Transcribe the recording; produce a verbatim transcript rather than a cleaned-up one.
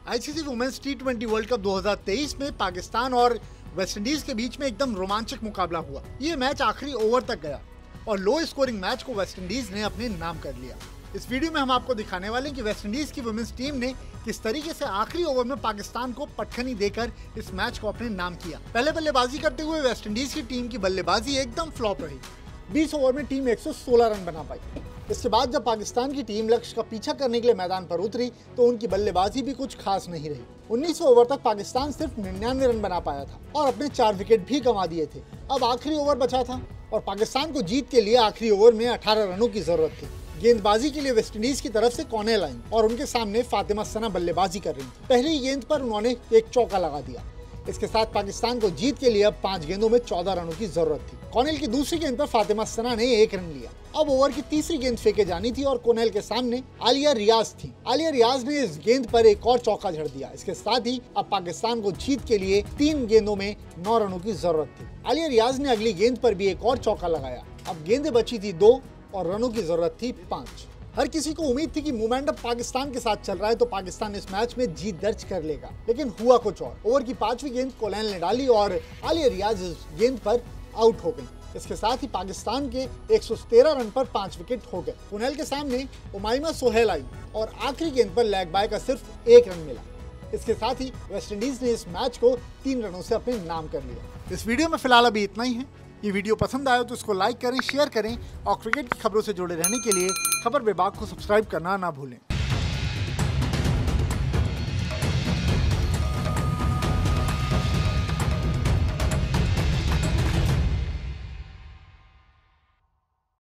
ICC women's T twenty world cup दो हज़ार तेईस में पाकिस्तान और वेस्टइंडीज के बीच में एकदम रोमांचक मुकाबला हुआ। ये मैच आखिरी ओवर तक गया और लो स्कोरिंग मैच को वेस्टइंडीज ने अपने नाम कर लिया। इस वीडियो में हम आपको दिखाने वाले हैं कि वेस्टइंडीज की वुमेन्स टीम ने किस तरीके से आखिरी ओवर में पाकिस्तान को पटखनी देकर इस मैच को अपने नाम किया। पहले बल्लेबाजी करते हुए वेस्टइंडीज की टीम की बल्लेबाजी एकदम फ्लॉप रही। बीस ओवर में टीम एक सौ सोलह रन बना पाई। इसके बाद जब पाकिस्तान की टीम लक्ष्य का पीछा करने के लिए मैदान पर उतरी तो उनकी बल्लेबाजी भी कुछ खास नहीं रही। उन्नीस ओवर तक पाकिस्तान सिर्फ निन्यानवे रन बना पाया था और अपने चार विकेट भी गंवा दिए थे। अब आखिरी ओवर बचा था और पाकिस्तान को जीत के लिए आखिरी ओवर में अठारह रनों की जरूरत थी। गेंदबाजी के लिए वेस्टइंडीज की तरफ से कॉर्नेल आई और उनके सामने फातिमा सना बल्लेबाजी कर रही थी। पहली गेंद पर उन्होंने एक चौका लगा दिया। इसके साथ पाकिस्तान को जीत के लिए अब पांच गेंदों में चौदह रनों की जरूरत थी। कॉर्नेल की दूसरी गेंद पर फातिमा सना ने एक रन लिया। अब ओवर की तीसरी गेंद फेंके जानी थी और कॉर्नेल के सामने आलिया रियाज थी। आलिया रियाज ने इस गेंद पर एक और चौका जड़ दिया। इसके साथ ही अब पाकिस्तान को जीत के लिए तीन गेंदों में नौ रनों की जरूरत थी। आलिया रियाज ने अगली गेंद पर भी एक और चौका लगाया। अब गेंदें बची थी दो और रनों की जरूरत थी पांच। हर किसी को उम्मीद थी कि मोमेंटम पाकिस्तान के साथ चल रहा है तो पाकिस्तान इस मैच में जीत दर्ज कर लेगा, लेकिन हुआ कुछ और। ओवर की पांचवी गेंद कॉर्नेल ने डाली और आलिया रियाज इस गेंद पर आउट हो गई। इसके साथ ही पाकिस्तान के एक सौ तेरह रन पर पांच विकेट हो गए। कॉर्नेल के सामने उमाइमा सोहेल आई और आखिरी गेंद पर लेग बाय का सिर्फ एक रन मिला। इसके साथ ही वेस्टइंडीज ने इस मैच को तीन रनों से अपने नाम कर लिया। इस वीडियो में फिलहाल अभी इतना ही है। ये वीडियो पसंद आया तो इसको लाइक करें, शेयर करें और क्रिकेट की खबरों से जुड़े रहने के लिए खबर विभाग को सब्सक्राइब करना ना भूलें।